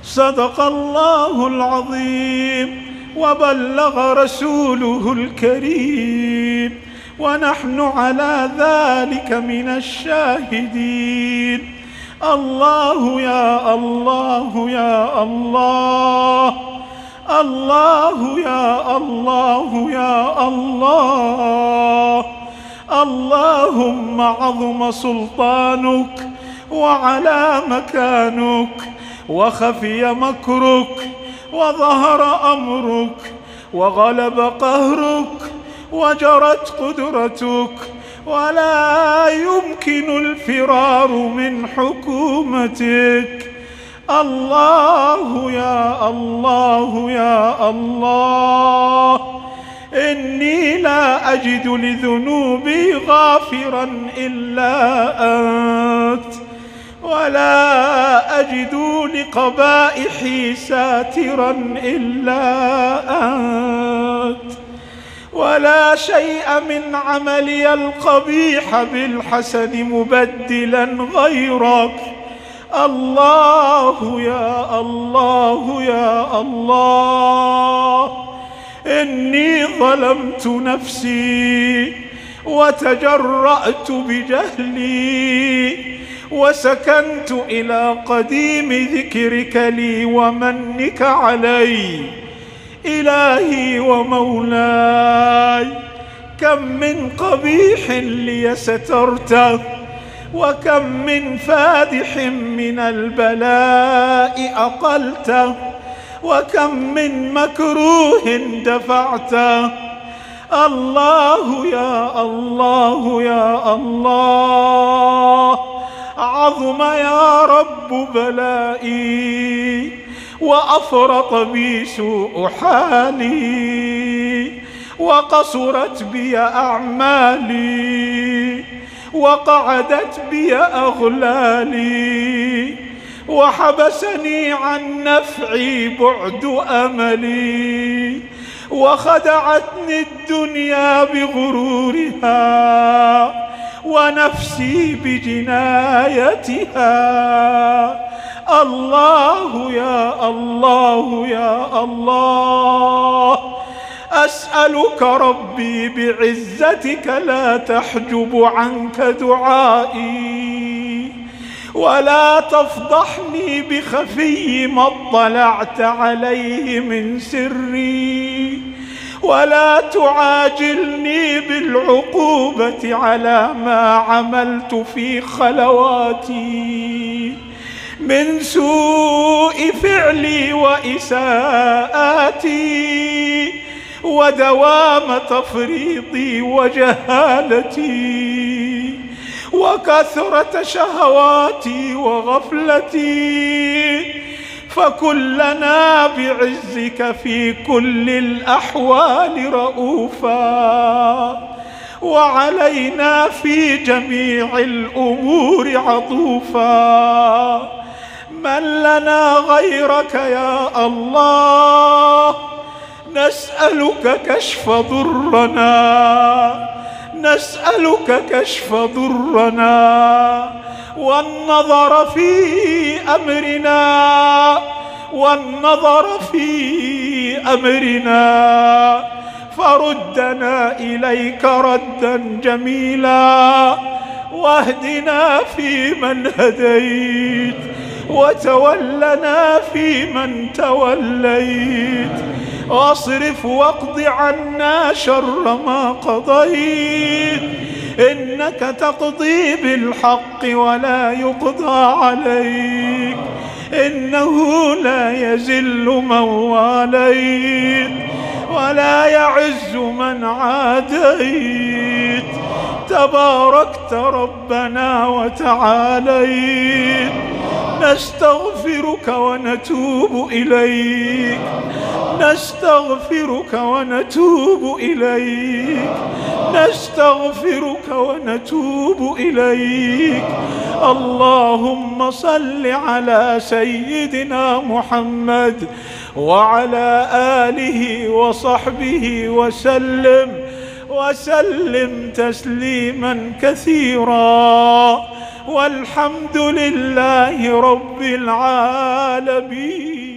صدق الله العظيم وبلغ رسوله الكريم، ونحن على ذلك من الشاهدين. الله يا الله يا الله، الله يا الله يا الله. اللهم عظم سلطانك وعلى مكانك وخفي مكرك وظهر أمرك وغلب قهرك وجرت قدرتك، ولا يمكن الفرار من حكومتك. الله يا الله يا الله، إني لا أجد لذنوبي غافرا إلا أنت، ولا أجد لقبائحي ساترا إلا أنت، ولا شيء من عملي القبيح بالحسن مبدلا غيرك. الله يا الله يا الله، إني ظلمت نفسي وتجرأت بجهلي وسكنت إلى قديم ذكرك لي ومنك علي. إلهي ومولاي، كم من قبيح لي سترته، وكم من فادح من البلاء أقلته، وكم من مكروه دفعته. الله يا الله يا الله، عظم يا رب بلائي وأفرط بي سوء حالي، وقصرت بي أعمالي، وقعدت بي أغلالي، وحبسني عن نفعي بعد أملي، وخدعتني الدنيا بغرورها ونفسي بجنايتها. الله يا الله يا الله، أسألك ربي بعزتك لا تحجب عنك دعائي، ولا تفضحني بخفي ما اطلعت عليه من سري، ولا تعاجلني بالعقوبة على ما عملت في خلواتي من سوء فعلي وإساءاتي ودوام تفريطي وجهالتي وكثرة شهواتي وغفلتي. فكن لنا بعزك في كل الأحوال رؤوفا، وعلينا في جميع الأمور عطوفا. من لنا غيرك يا الله؟ نسألك كشف ضرنا، نسألك كشف ضرنا والنظر في أمرنا، والنظر في أمرنا، فردنا إليك ردا جميلا، واهدنا فيمن هديت، وتولنا فيمن توليت، واصرف واقض عنا شر ما قضيت، إنك تقضي بالحق ولا يقضى عليك، إنه لا يذل من واليت ولا يعز من عاديت. تباركت ربنا وتعاليت. نستغفرك ونتوب إليك، نستغفرك ونتوب إليك، نستغفرك ونتوب إليك. اللهم صل على سيدنا محمد وعلى آله وصحبه وسلم تسليما كثيرا. والحمد لله رب العالمين.